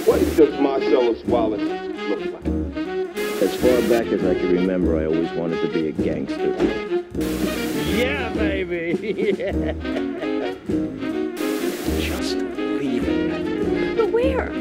What does Marcellus Wallace look like? As far back as I can remember, I always wanted to be a gangster. Yeah, baby. Yeah. Just leave it. But where?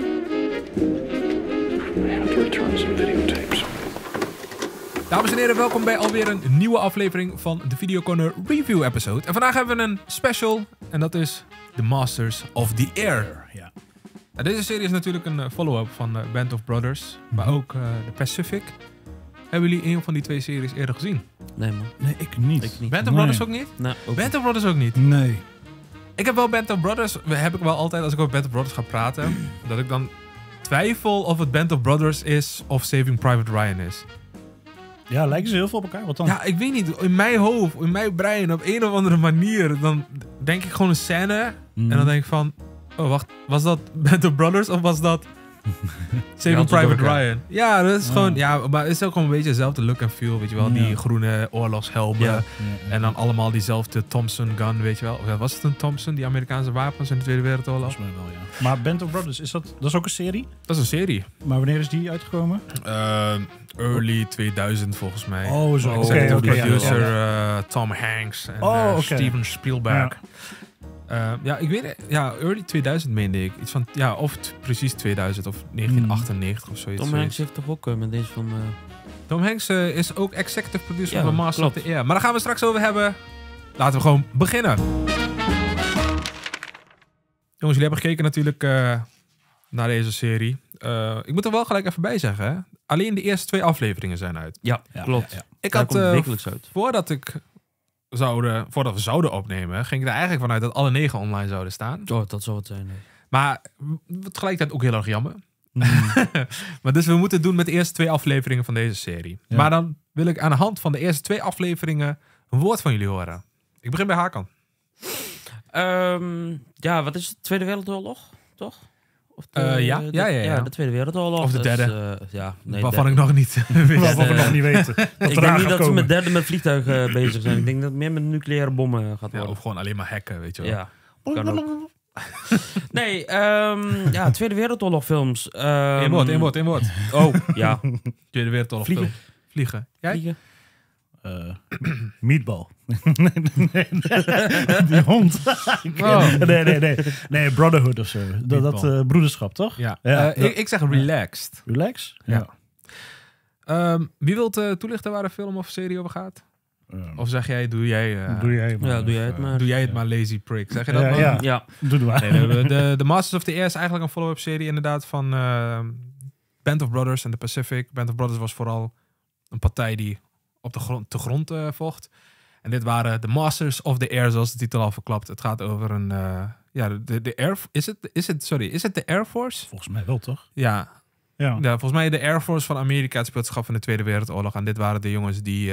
I have to return some videotapes. Dames en heren, welkom bij alweer een nieuwe aflevering van de Video Corner Review episode. En vandaag hebben we een special en dat is The Masters of the Air. Ja. En deze serie is natuurlijk een follow-up van Band of Brothers, maar ook The Pacific. Hebben jullie een van die twee series eerder gezien? Nee, man. Nee, ik niet. Ik niet. Band of Brothers ook niet? Nee, ook Band of Brothers ook niet? Nee. Ik heb wel Band of Brothers, heb ik wel altijd als ik over Band of Brothers ga praten, dat ik dan twijfel of het Band of Brothers is of Saving Private Ryan is. Ja, lijken ze heel veel op elkaar? Wat dan? Ja, ik weet niet. In mijn hoofd, in mijn brein, op een of andere manier, dan denk ik gewoon een scène en dan denk ik van, oh wacht, was dat Band of Brothers of was dat Saving Private Ryan? Ja, dat is gewoon, ja, maar het is ook gewoon een beetje dezelfde look en feel, weet je wel. Die groene oorlogshelmen en dan allemaal diezelfde Thompson gun, weet je wel. Of was het een Thompson, die Amerikaanse wapens in de Tweede Wereldoorlog? Volgens mij wel, ja. Maar Band of Brothers, dat is ook een serie? Dat is een serie. Maar wanneer is die uitgekomen? Early 2000 volgens mij. Oh, zo. Executive Oké, producer ja. Tom Hanks en Steven Spielberg. Ja, ik weet het. Ja, early 2000 meende ik. Iets van, ja, of precies 2000 of 1998 of zoiets. Tom Hanks heeft toch ook met deze van... Tom Hanks is ook executive producer van Master klopt. of the Air. Maar daar gaan we straks over hebben. Laten we gewoon beginnen. Jongens, jullie hebben gekeken natuurlijk naar deze serie. Ik moet er wel gelijk even bij zeggen. Hè? Alleen de eerste 2 afleveringen zijn uit. Ja, klopt. Ja. Ik Daar had komt wekelijks uit. voordat we zouden opnemen, ging ik er eigenlijk vanuit dat alle 9 online zouden staan. Oh, dat zou het zijn. Nee. Maar tegelijkertijd ook heel erg jammer. Maar dus we moeten het doen met de eerste 2 afleveringen van deze serie. Ja. Maar dan wil ik aan de hand van de eerste 2 afleveringen een woord van jullie horen. Ik begin bij Hakan. Ja, wat is het? Tweede Wereldoorlog, toch? Of Ja, de Tweede Wereldoorlog. Of de derde. Waarvan ik nog niet weet. Waarvan we nog niet weten. Ik denk niet dat ze met derde met vliegtuigen bezig zijn. Ik denk dat het meer met nucleaire bommen gaat worden. Of gewoon alleen maar hacken, weet je wel. Ja, kan ook. Nee, Tweede Wereldoorlog films. Eén woord. Oh, ja. Tweede Wereldoorlog Vliegen. Jij? Vliegen. Meatball. nee. Die hond. Nee, Brotherhood of zo. Dat broederschap, toch? Ja. Ja. Ik zeg relaxed. Relax? Ja. Wie wilt toelichten waar de film of serie over gaat? Of zeg jij, doe jij maar. Ja, doe jij het maar. Doe jij het maar, lazy prick. Zeg je dat, man? Ja. Doe maar. Nee, de Masters of the Air is eigenlijk een follow-up serie inderdaad van Band of Brothers en The Pacific. Band of Brothers was vooral een partij die op de grond vocht. En dit waren de Masters of the Air, zoals de titel al verklapt. Het gaat over een... de Air... Is het de Air Force? Volgens mij wel, toch? Ja, volgens mij de Air Force van Amerika, het speelt zich af in de Tweede Wereldoorlog. En dit waren de jongens die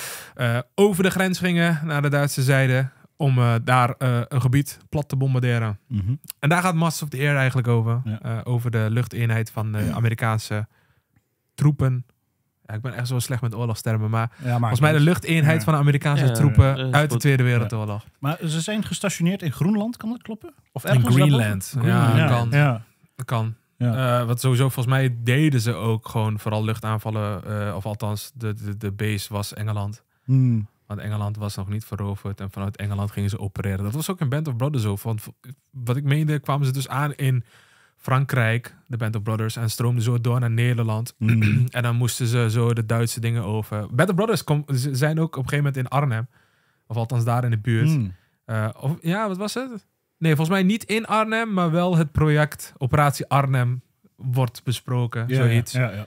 over de grens gingen naar de Duitse zijde om daar een gebied plat te bombarderen. Mm-hmm. En daar gaat Masters of the Air eigenlijk over. Ja. Over de luchteenheid van de Amerikaanse troepen. Ja, ik ben echt zo slecht met oorlogstermen, maar volgens mij de luchteenheid van de Amerikaanse troepen uit de Tweede Wereldoorlog. Ja. Maar ze zijn gestationeerd in Groenland, kan dat kloppen? Of in Greenland. Kan. Ja. Kan. Ja. Wat sowieso, volgens mij deden ze ook gewoon vooral luchtaanvallen. Of althans, de base was Engeland. Want Engeland was nog niet veroverd. En vanuit Engeland gingen ze opereren. Dat was ook in Band of Brothers zo. Want wat ik meende, kwamen ze dus aan in Frankrijk, de Band of Brothers. En stroomden zo door naar Nederland. En dan moesten ze zo de Duitse dingen over. Band of Brothers zijn ook op een gegeven moment in Arnhem. Of althans daar in de buurt. Wat was het? Nee, volgens mij niet in Arnhem, maar wel het project Operatie Arnhem wordt besproken. Zoiets. Ja.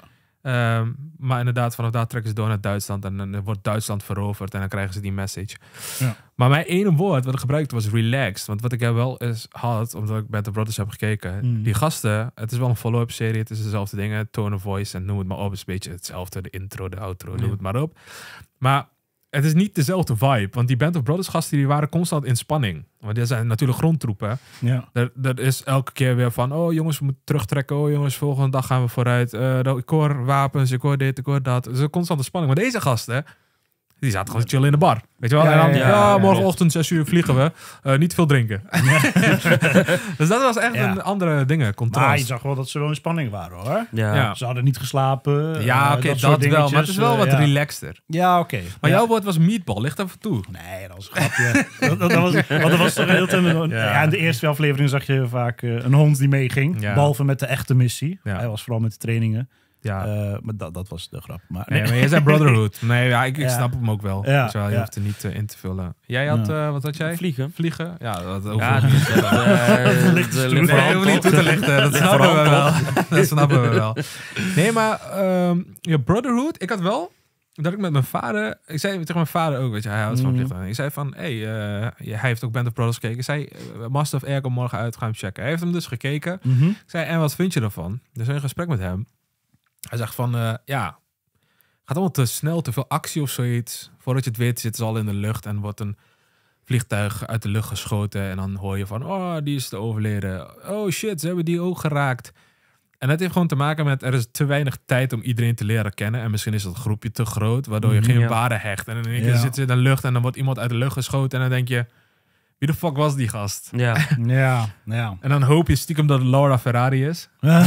Maar inderdaad, vanaf daar trekken ze door naar Duitsland en dan wordt Duitsland veroverd en dan krijgen ze die message. Ja. Maar mijn ene woord wat ik gebruikte was relaxed. Want wat ik er wel eens had, omdat ik Band of Brothers heb gekeken, die gasten, het is wel een follow-up serie, het is dezelfde dingen, tone of voice en noem het maar op. Het is een beetje hetzelfde, de intro, de outro, noem het maar op. Maar het is niet dezelfde vibe, want die Band of Brothers gasten die waren constant in spanning. Want die zijn natuurlijk grondtroepen. Ja. Dat is elke keer weer van, oh jongens, we moeten terugtrekken. Oh jongens, volgende dag gaan we vooruit. Ik hoor wapens, ik hoor dit, ik hoor dat. Het is een constante spanning. Maar deze gasten, Die zaten gewoon chillen in de bar. Weet je wel? En dan, morgenochtend 6 uur vliegen we. Niet veel drinken. Dus dat was echt een andere dingen, contrast. Maar je zag wel dat ze wel in spanning waren, hoor. Ja. Ze hadden niet geslapen. Ja, oké, soort dat wel. Maar het is wel wat dingetjes, relaxter. Ja, oké. Maar Ja. jouw woord was meatball. Ligt even toe. Nee, dat was een grapje. dat was toch heel in de eerste aflevering zag je vaak een hond die meeging. Ja. Behalve met de echte missie. Ja. Hij was vooral met de trainingen. Ja. Maar dat was de grap. Maar, Nee, maar je zei Brotherhood. Nee, ja, ik Ja. snap hem ook wel. Ja, Dus je ja. hoeft er niet in te vullen. Jij had, wat had jij? Vliegen. Vliegen? Ja, dat hoeft Ja, niet. ligt Nee, we hoeven niet toe te lichten. Dat snappen we wel. Dat snappen we wel. Nee, maar Brotherhood, ik had wel dat ik met mijn vader, ik zei tegen mijn vader ook, weet je, hij houdt van vliegtuigen. Ik zei van, hij heeft ook Band of Brothers gekeken. Ik zei, Master of Air komt morgen uit, ga hem checken. Hij heeft hem dus gekeken. Ik zei, en wat vind je ervan? Dus een gesprek met hem. Hij zegt van, gaat allemaal te snel, te veel actie of zoiets. Voordat je het weet zitten ze al in de lucht en wordt een vliegtuig uit de lucht geschoten. En dan hoor je van, oh, die is te overleden. Oh shit, ze hebben die ook geraakt. En dat heeft gewoon te maken met, er is te weinig tijd om iedereen te leren kennen. En misschien is dat groepje te groot, waardoor je geen waarde hecht. En in één keer zit ze in de lucht en dan wordt iemand uit de lucht geschoten. En dan denk je, wie de fuck was die gast? Ja. Ja. En dan hoop je stiekem dat het Laura Ferrari is. Gaan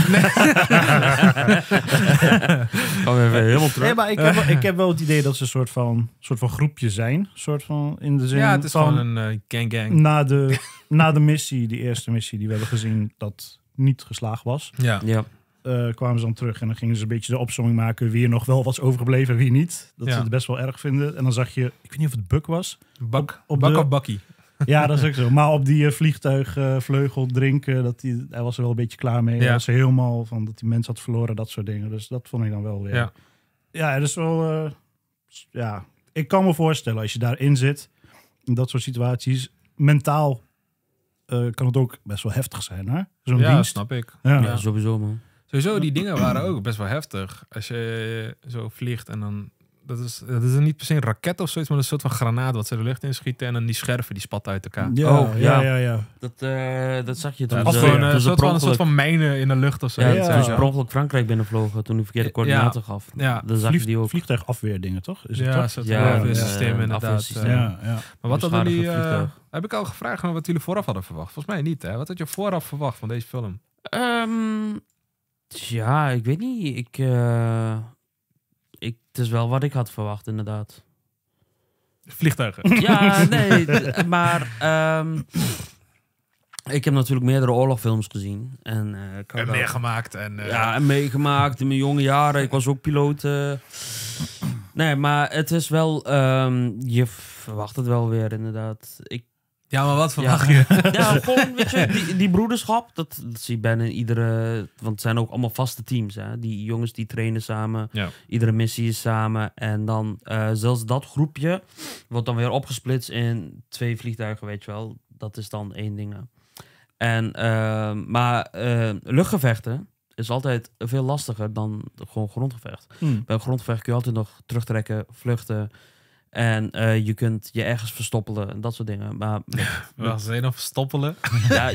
we even helemaal terug. Nee, maar ik heb wel het idee dat ze een soort van groepje zijn. Soort van in de zin Ja, het is van gewoon een gang. na de missie, die eerste missie die we hebben gezien, dat niet geslaagd was. Ja. Ja. Kwamen ze dan terug en dan gingen ze een beetje de opzomming maken wie er nog wel was overgebleven en wie niet. Dat ze het best wel erg vinden. En dan zag je, ik weet niet of het Buck was. Bak op of bakkie. Ja, dat is ook zo. Maar op die vliegtuigvleugel drinken, hij was er wel een beetje klaar mee. Ja. Hij was er helemaal van dat hij mensen had verloren, dat soort dingen. Dus dat vond ik dan wel weer. Ja. Ja, het is wel... ik kan me voorstellen, als je daarin zit, in dat soort situaties, mentaal kan het ook best wel heftig zijn, hè? Zo'n dienst. Snap ik. Ja, sowieso, man. Sowieso, die dingen waren ook best wel heftig. Als je zo vliegt en dan... Dat is niet per se een raket of zoiets, maar een soort van granaat wat ze de lucht inschieten. En dan die scherven die spatten uit elkaar. Ja. Dat zag je toen. Of gewoon een soort van mijnen in de lucht of zo. Ja, toen ze per ongeluk Frankrijk binnenvlogen, toen die verkeerde coördinaten gaf. Ja. Dan zag je die ook. Vliegtuigafweerdingen, toch? Is het Ja, toch? een soort afweersysteem inderdaad. afweersysteem. Ja. Maar wat hadden jullie... vliegtuig. heb ik al gevraagd naar wat jullie vooraf hadden verwacht? Volgens mij niet, hè? Wat had je vooraf verwacht van deze film? Ja, ik weet niet. Het is wel wat ik had verwacht, inderdaad. Vliegtuigen. Ja, nee, maar ik heb natuurlijk meerdere oorlogfilms gezien. En ik had En meegemaakt. En meegemaakt in mijn jonge jaren. Ik was ook piloot. Nee, maar het is wel... je verwacht het wel weer, inderdaad. Ja, maar wat verwacht je? Ja, gewoon, weet je, die broederschap, dat zie je bijna in iedere... Want het zijn ook allemaal vaste teams, hè. Die jongens die trainen samen. Ja. Iedere missie is samen. En dan zelfs dat groepje wordt dan weer opgesplitst in 2 vliegtuigen, weet je wel. Dat is dan 1 ding. En, maar luchtgevechten is altijd veel lastiger dan gewoon grondgevecht. Bij een grondgevecht kun je altijd nog terugtrekken, vluchten... En je kunt je ergens verstoppelen en dat soort dingen. Maar Wat zijn nog verstoppelen? ja,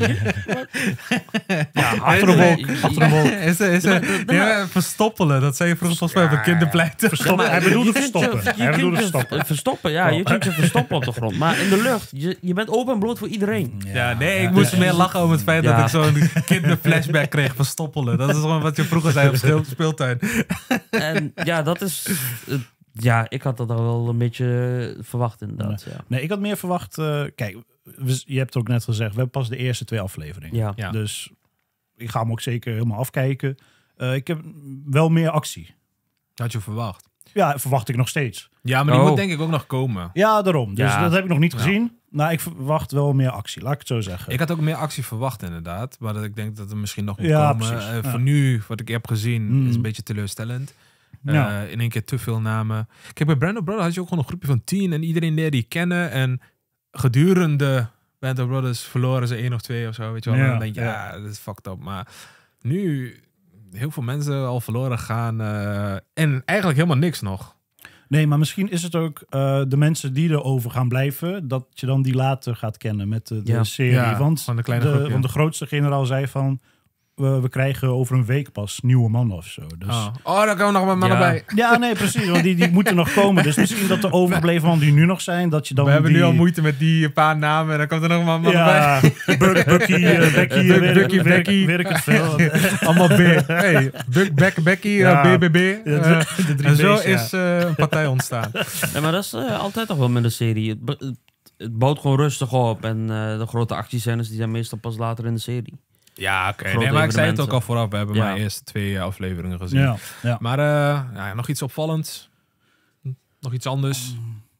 Achter de wolk. Verstoppelen, dat zei je vroeger volgens mij op een kinderpleiter. Hij bedoelde verstoppen. Je kunt verstoppen, ja. Je kunt je verstoppen op de grond. Maar in de lucht, je bent open en bloot voor iedereen. Ja, nee, ik moest meer lachen om het feit dat ik zo'n kinderflashback kreeg. Verstoppelen. Dat is gewoon wat je vroeger zei op speeltuin. En ja, dat is... Ja, ik had dat al wel een beetje verwacht inderdaad. Ja. Nee, ik had meer verwacht... kijk, je hebt ook net gezegd, we hebben pas de eerste 2 afleveringen. Ja. Dus ik ga hem ook zeker helemaal afkijken. Ik heb wel meer actie. Had je verwacht? Ja, verwacht ik nog steeds. Ja, maar die moet denk ik ook nog komen. Ja, daarom. Dus Ja. dat heb ik nog niet gezien. Nou, ik verwacht wel meer actie, laat ik het zo zeggen. Ik had ook meer actie verwacht inderdaad. Maar dat ik denk dat er misschien nog moet Ja, komen. precies. Voor nu, wat ik heb gezien, is een beetje teleurstellend. In één keer te veel namen. Kijk, bij Band of Brothers had je ook gewoon een groepje van 10 en iedereen leerde die kennen. En gedurende Band of Brothers verloren ze 1 of 2 of zo. Weet je wel? En dan denk je, dat is fucked up. Maar nu heel veel mensen al verloren gaan. En eigenlijk helemaal niks nog. Nee, maar misschien is het ook de mensen die erover gaan blijven, dat je dan die later gaat kennen met de serie. Ja, Want van de kleine groep, want de grootste generaal zei van, we krijgen over een week pas nieuwe mannen of zo. Dus... daar komen nog wat mannen Ja. bij. Ja, nee, precies. Want die moeten nog komen. Dus misschien dat de overbleven mannen die nu nog zijn, dat je dan We hebben die... nu al moeite met die paar namen. En dan komt er nog maar mannen Ja, Bucky, Becky, Bucky, Becky. weet ik het veel. bij. Allemaal B. Hey, Becky, Ja. BBB. De drie En zo B's, ja. is een partij ontstaan. Ja, maar dat is altijd toch wel met een serie. Het bouwt gewoon rustig op. En de grote actiescènes die zijn meestal pas later in de serie. Ja, oké. Grote Nee, maar ik zei het evenementen. ook al vooraf. We hebben Ja. maar eerst 2 afleveringen gezien. Ja, ja. Maar nog iets opvallends? Nog iets anders?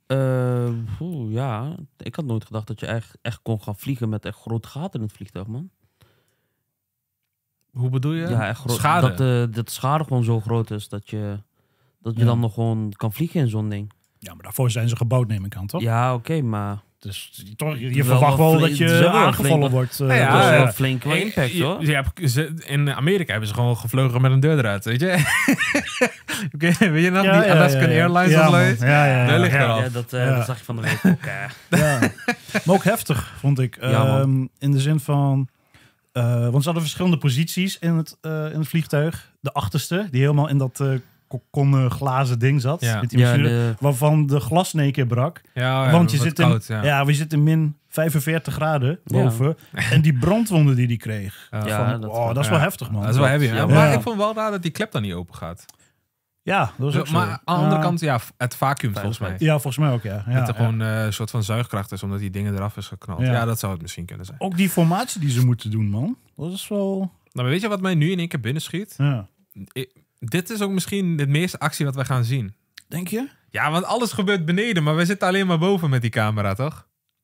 Ja, ik had nooit gedacht dat je echt kon gaan vliegen met echt grote gaten in het vliegtuig, man. Hoe bedoel je? Ja, echt groot. Schade. Dat de schade gewoon zo groot is dat je Ja. dan nog gewoon kan vliegen in zo'n ding. Ja, maar daarvoor zijn ze gebouwd, neem ik aan, toch? Ja, oké, maar Dus toch, je Wel verwacht wel flink- dat het is je wel aangevallen flink- wordt. Nou ja, dat is ja. wel flink wel impact, hoor. In Amerika hebben ze gewoon gevlogen met een deur eruit, weet je? Weet je nog, die Alaskan Airlines ja, of man. zoiets? Ja. Daar ligt er al. Ja, dat Ja. dat zag je van de week ook. Ja. Maar ook heftig, vond ik. Ja, man. In de zin van... want ze hadden verschillende posities in het vliegtuig. De achterste, die helemaal in dat kokon glazen ding zat. Ja. Met die Ja, machine, waarvan de glas in één keer brak. Ja, Want je wat zit koud, in, we zitten in min 45 graden Ja. boven. En die brandwonden die kreeg. Ja, Dat is wel heftig, man. Dat is wel heavy. Ja, Ja, man. maar Ja. ik vond wel raar dat die klep dan niet open gaat. Ja, dat was ook zo. Maar aan de andere kant, het vacuüm volgens mij. Ja, volgens mij ook, ja. Dat Ja, er gewoon een soort van zuigkracht is, omdat die dingen eraf is geknald. Ja. Ja, dat zou het misschien kunnen zijn. Ook die formatie die ze moeten doen, man. Dat is wel... Nou, maar weet je wat mij nu in één keer binnenschiet? Ja. Dit is ook misschien de meeste actie wat wij gaan zien. Denk je? Ja, want alles gebeurt beneden, maar wij zitten alleen maar boven met die camera, toch?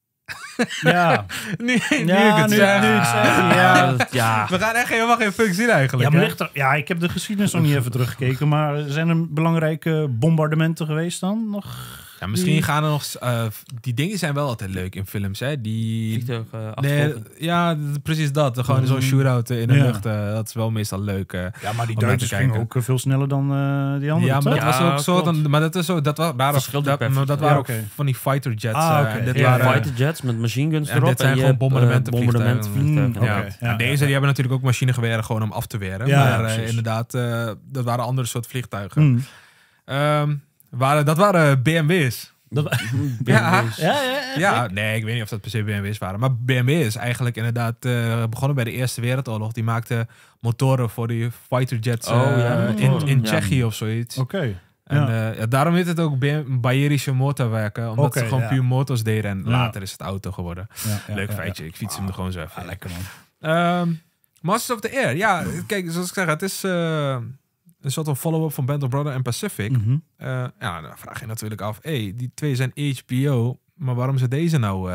Ja. nu ik het nu zeg. ik het zeg, ja. Ja, We gaan echt helemaal geen fuck zien eigenlijk. Ja, maar hè? ligt er, ik heb de geschiedenis nog niet even teruggekeken, maar zijn er belangrijke bombardementen geweest dan? Nog? Ja, misschien gaan er nog... die dingen zijn wel altijd leuk in films, hè? Die... vliegtuig Nee, achtervolging. ja, precies dat. Gewoon zo'n shootout in de Ja. lucht. Dat is wel meestal leuk. Ja, maar die om naar Duitsers te gingen kijken. ook veel sneller dan die anderen, Ja, maar toch? dat was Ja, ook zo. klopt. Maar dat is zo. Dat waren Verschilt per maar dat vliegtuig. waren Ja, ook oké. van die fighter jets. Oké. Dit Ja, waren, Fighter jets met machine guns en erop. dit zijn en je gewoon hebt, bombardementenvliegtuigen. bombardementenvliegtuigen. Oké. Ja, Ja, deze die hebben natuurlijk ook machinegeweren gewoon om af te weren. Ja, maar precies. inderdaad, dat waren andere soort vliegtuigen. Hmm. Dat waren BMW's. Ja. Ja. Nee, ik weet niet of dat per se BMW's waren. Maar BMW is eigenlijk inderdaad begonnen bij de Eerste Wereldoorlog. Die maakte motoren voor die fighter jets motoren. in Ja. Tsjechië of zoiets. Oké. En daarom heet het ook Bayerische motorwerken. Omdat Oké, ze gewoon ja. puur motors deden. En Ja. later is het auto geworden. Ja, Leuk feitje. Ik fiets hem er gewoon zo even. Ja, lekker man. Masters of the Air. Ja, kijk, zoals ik zeg, het is een soort van follow-up van Band of Brother en Pacific. Mhm. Ja, dan vraag je natuurlijk af, die twee zijn HBO, maar waarom ze deze nou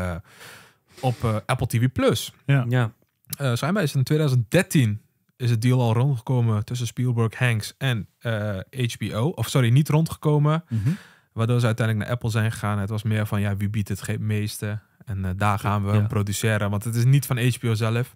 op Apple TV+. Ja. Schijnbaar is in 2013 is het deal al rondgekomen tussen Spielberg, Hanks en HBO. Of sorry, niet rondgekomen. Mhm. Waardoor ze uiteindelijk naar Apple zijn gegaan. Het was meer van, wie biedt het meeste? En daar gaan we hem produceren. Want het is niet van HBO zelf.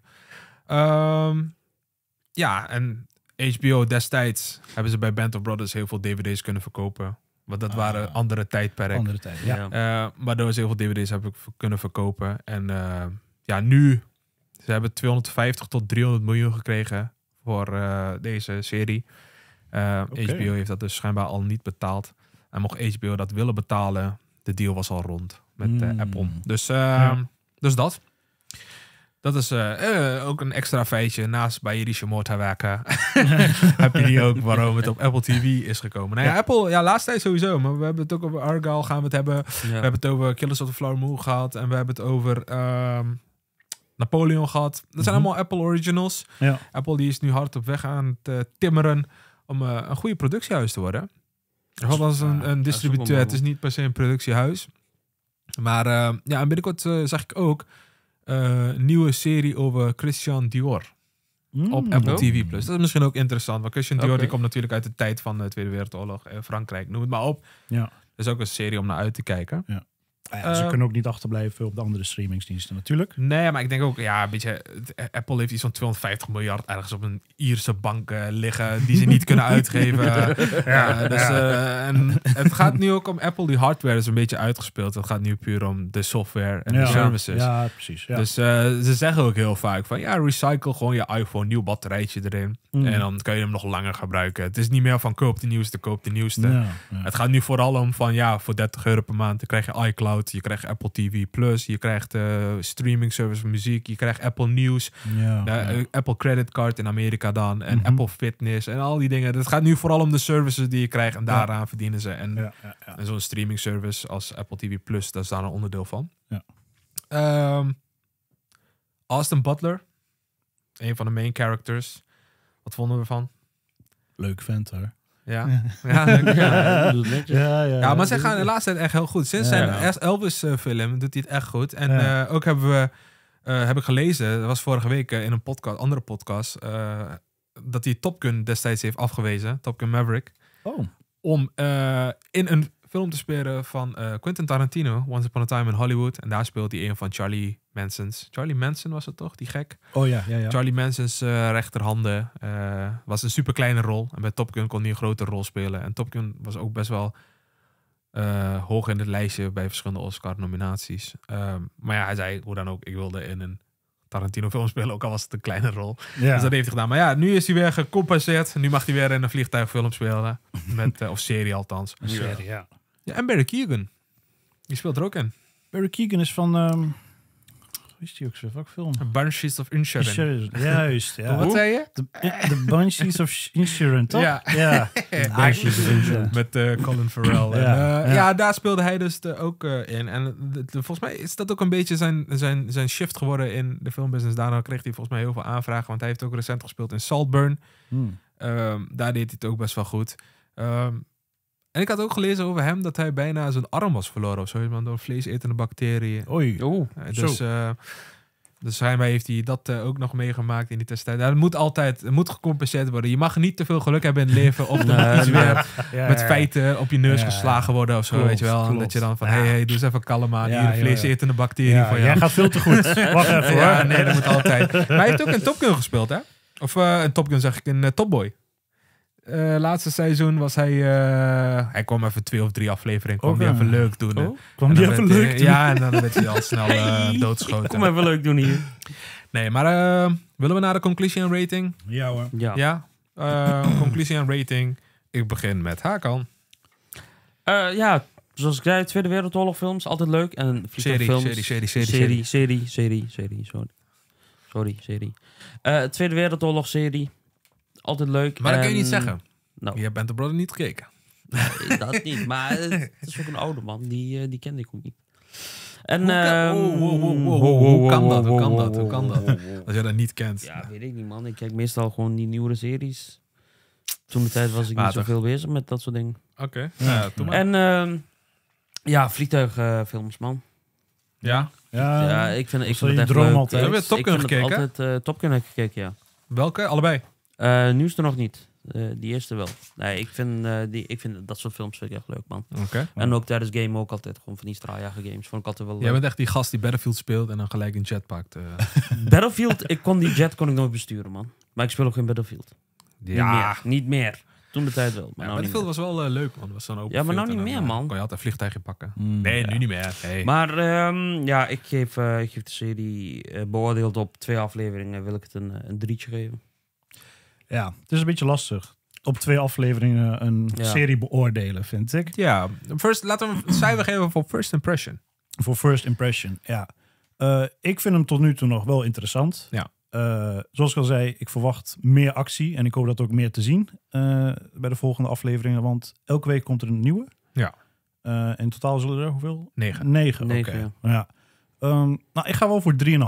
En HBO destijds hebben ze bij Band of Brothers heel veel DVD's kunnen verkopen. Want dat waren andere tijdperken. Andere tijd. Ja. Waardoor ze heel veel DVD's hebben kunnen verkopen. En nu, ze hebben 250 tot 300 miljoen gekregen voor deze serie. HBO heeft dat dus schijnbaar al niet betaald. En mocht HBO dat willen betalen, de deal was al rond met Apple. Dus dat. Dat is ook een extra feitje. Naast Bayerische motorwerken heb je die ook waarom het op Apple TV is gekomen. Nou ja, Apple, laatst tijd sowieso. Maar we hebben het ook over Argyle gaan we het hebben. We hebben het over Killers of the Flower Moon gehad. En we hebben het over Napoleon gehad. Dat zijn allemaal Apple originals. Ja. Apple die is nu hard op weg aan het timmeren om een goede productiehuis te worden. Althans een distributeur. Het is niet per se een productiehuis. Maar en binnenkort zag ik ook een nieuwe serie over Christian Dior op Apple TV+. Dat is misschien ook interessant, want Christian Dior die komt natuurlijk uit de tijd van de Tweede Wereldoorlog, Frankrijk, noem het maar op. Ja. Dat is ook een serie om naar uit te kijken. Ja. Ze kunnen ook niet achterblijven op de andere streamingsdiensten natuurlijk. Nee, maar ik denk ook, ja, een beetje... Apple heeft iets van 250 miljard ergens op een Ierse bank liggen die ze niet kunnen uitgeven. En het gaat nu ook om Apple. Die hardware is een beetje uitgespeeld. Het gaat nu puur om de software en de services. Ja, precies. Ja. Dus ze zeggen ook heel vaak van, ja, recycle gewoon je iPhone, nieuw batterijtje erin. En dan kan je hem nog langer gebruiken. Het is niet meer van koop de nieuwste. Ja. Het gaat nu vooral om van, ja, voor €30 per maand dan krijg je iCloud, je krijgt Apple TV Plus, je krijgt streaming service voor muziek, je krijgt Apple News, Apple Credit Card in Amerika dan, en Apple Fitness en al die dingen. Het gaat nu vooral om de services die je krijgt en daaraan verdienen ze. En zo'n streaming service als Apple TV Plus, daar is daar een onderdeel van. Ja. Austin Butler, een van de main characters. Wat vonden we ervan? Leuk vent hoor. Ja, leuk. Ja, Maar ze gaan de laatste tijd echt heel goed. Sinds zijn Elvis-film doet hij het echt goed. En ook heb ik gelezen, dat was vorige week in een andere podcast, dat hij Top Gun destijds heeft afgewezen, Top Gun Maverick, om in een film te spelen van Quentin Tarantino, Once Upon a Time in Hollywood. En daar speelt hij een van Charlie Manson's. Charlie Manson was het toch, die gek? Oh ja. Charlie Manson's rechterhanden. Was een super kleine rol. En bij Top Gun kon hij een grote rol spelen. En Top Gun was ook best wel hoog in het lijstje bij verschillende Oscar-nominaties. Maar ja, hij zei, hoe dan ook, ik wilde in een Tarantino-film spelen, ook al was het een kleine rol. Ja. Dus dat heeft hij gedaan. Maar ja, nu is hij weer gecompenseerd. Nu mag hij weer in een vliegtuigfilm spelen. Of serie althans. Een serie, ja. En Barry Keoghan. Die speelt er ook in. Barry Keoghan is van... hoe is die ook zo? Welke film? Banshees of Inisherin. Juist, ja. Wat zei je? The Banshees of Inisherin, toch? Ja. Banshees of Inisherin. Met Colin Farrell. Ja, daar speelde hij dus ook in. En volgens mij is dat ook een beetje zijn shift geworden in de filmbusiness. Daarna kreeg hij volgens mij heel veel aanvragen. Want hij heeft ook recent gespeeld in Saltburn. Daar deed hij het ook best wel goed. En ik had ook gelezen over hem dat hij bijna zijn arm was verloren of zo, door vleesetende bacteriën. Oei. Dus schijnbaar heeft hij dat ook nog meegemaakt in die tussentijd. Het moet gecompenseerd worden. Je mag niet te veel geluk hebben in het leven of er moet iets weer met feiten op je neus geslagen worden of zo, weet je wel. Klopt. En dat je dan van, hey, doe eens even kalm aan. Hier een vleesetende bacterie van jou. Jij gaat veel te goed. Wacht even hoor. Ja, nee, dat moet altijd. Maar hij heeft ook in Top Gun gespeeld, hè? Of in Top Gun zeg ik, in Top Boy. Laatste seizoen was hij... hij kwam even 2 of 3 afleveringen. Kwam hij even leuk doen. Kwam die even leuk doen? Ja, en dan werd hij al snel doodgeschoten. Kom even leuk doen hier. Nee, maar willen we naar de conclusie en rating? Ja hoor. Ja? Conclusie en rating. Ik begin met Hakan. Zoals ik zei, Tweede Wereldoorlog films, altijd leuk. En Serie. Tweede Wereldoorlog serie. Altijd leuk. Maar dat kun je niet zeggen. Nou. Je bent de Brother niet gekeken. Nee, dat niet. Maar het is ook een oude man. Die kende ik ook niet. En, hoe kan dat? Als je dat niet kent. Ja, weet ik niet, man. Ik kijk meestal gewoon die nieuwere series. Toen de tijd was ik niet zoveel bezig met dat soort dingen. Oké. En vliegtuigfilms, man. Ja? Ja, ik vind het echt droom leuk. altijd. Heb je Top Gun gekeken? Altijd Top Gun heb ik gekeken, ja. Welke? Allebei? Nieuwste nog niet. Die eerste wel. Nee, ik vind dat soort films vind ik echt leuk, man. Oké. En ook tijdens game ook altijd gewoon van die straaljager games. Vond ik altijd wel leuk. Jij bent echt die gast die Battlefield speelt en dan gelijk een jet pakt. Battlefield, die jet kon ik nooit besturen, man. Maar ik speel ook geen Battlefield. Niet meer. Toen de tijd wel. Maar nou Battlefield was wel leuk, man. Was dan open maar nou field niet meer, man. Kon je altijd een vliegtuigje pakken. Nee, nu niet meer. Hey. Maar ik geef de serie beoordeeld op 2 afleveringen. Wil ik het een 3'tje geven. Ja, het is een beetje lastig. Op 2 afleveringen een serie beoordelen, vind ik. Ja, laten we een cijfer geven voor First Impression. Voor First Impression, ja. Ik vind hem tot nu toe nog wel interessant. Ja. Zoals ik al zei, ik verwacht meer actie. En ik hoop dat ook meer te zien bij de volgende afleveringen. Want elke week komt er een nieuwe. Ja. In totaal zullen er hoeveel? 9. 9, oké. Ja. Ik ga wel voor 3,5. 3,5.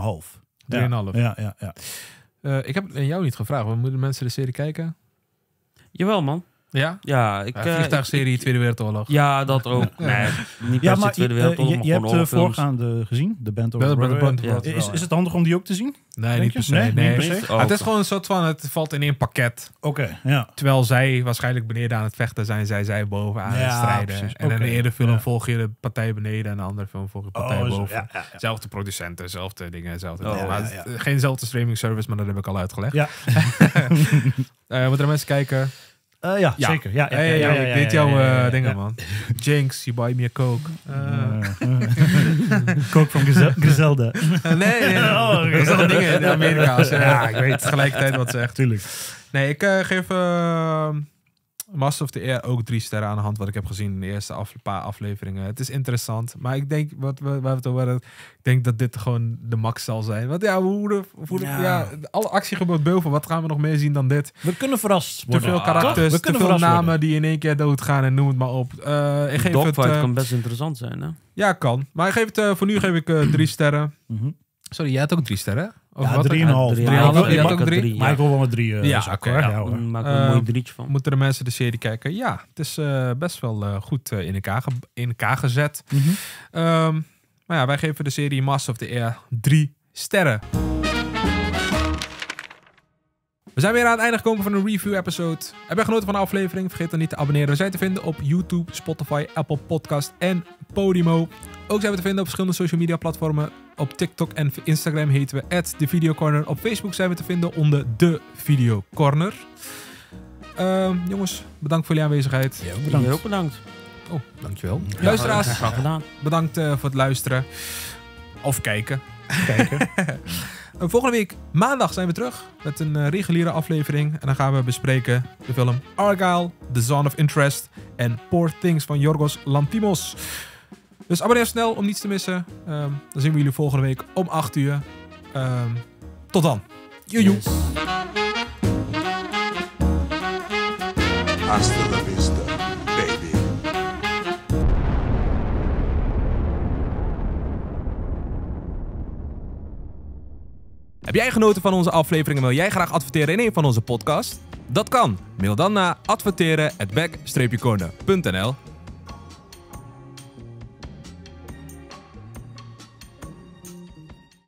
Ja. Ik heb jou niet gevraagd. Moeten mensen de serie kijken? Jawel, man. Ja? Ja, Vliegtuigserie Tweede Wereldoorlog. Ja, dat ook. Nee, niet per se Tweede Wereldoorlog, maar je gewoon hebt de horrorfilms. voorgaande gezien, de Band of Band of Brothers. Brothers, Is het handig om die ook te zien? Nee, Denk niet je? per se. Nee, Nee. niet per se? Oh, Het is gewoon een soort van, het valt in één pakket. Oké, ja. Terwijl zij waarschijnlijk beneden aan het vechten zijn, zij boven aan het Ja, strijden. precies. En in Oké, de ene film ja. volg je de partij beneden en de andere film volg je de partij Oh, zo, boven. ja. Zelfde producenten, zelfde dingen, zelfde Oh, dingen. Maar ja, het is geenzelfde streaming service, maar dat heb ik al uitgelegd. Ja. Moeten er mensen kijken? Ja, zeker. Ja, Ik weet jouw dingen, ja. man. Jinx, you buy me a coke. Coke van Griselda. Nee. Oh, Dat zijn dingen in Amerika. Ja, ik weet tegelijkertijd wat ze zegt. Tuurlijk. Nee, ik geef Master of the Air ook 3 sterren aan de hand wat ik heb gezien in de eerste paar afleveringen. Het is interessant, maar ik denk, waar we het over hadden, ik denk dat dit gewoon de max zal zijn. Want ja, alle actie gebeurt boven. Wat gaan we nog meer zien dan dit? We kunnen verrast Te worden. veel karakters, We te kunnen veel verrast namen worden. die in één keer doodgaan en noem het maar op. Ik geef Dogfight het, kan best interessant zijn, hè? ja, kan. Maar ik geef het, voor nu geef ik 3 sterren. Mhm. Sorry, jij had ook 3 sterren? Of Ja, wat? 3,5. Ja, Maar ik ook had 3? 3. Maar ik wil wel met 3 Ja, zakken, oké, hoor. ja. Ja, hoor. Maak er een mooi drietje van. Moeten de mensen de serie kijken? Ja, het is best wel goed in elkaar gezet. Maar ja, wij geven de serie Master of the Air 3 sterren. We zijn weer aan het einde gekomen van een review-episode. Heb je genoten van de aflevering? Vergeet dan niet te abonneren. We zijn te vinden op YouTube, Spotify, Apple Podcast en Podimo. Ook zijn we te vinden op verschillende social media platformen. Op TikTok en Instagram heten we @thevideocorner. Op Facebook zijn we te vinden onder The Video Corner. Jongens, bedankt voor jullie aanwezigheid. Bedankt. Ook bedankt. Oh, dankjewel. Luisteraars, Graag gedaan. bedankt voor het luisteren. Of kijken. Volgende week maandag zijn we terug met een reguliere aflevering. En dan gaan we bespreken de film Argyle, The Zone of Interest en Poor Things van Yorgos Lanthimos. Dus abonneer snel om niets te missen. Dan zien we jullie volgende week om 8 uur. Tot dan. Joejoe. Yes. Hasta la vista, baby. Heb jij genoten van onze aflevering en wil jij graag adverteren in een van onze podcasts? Dat kan. Mail dan naar adverteren@back-corner.nl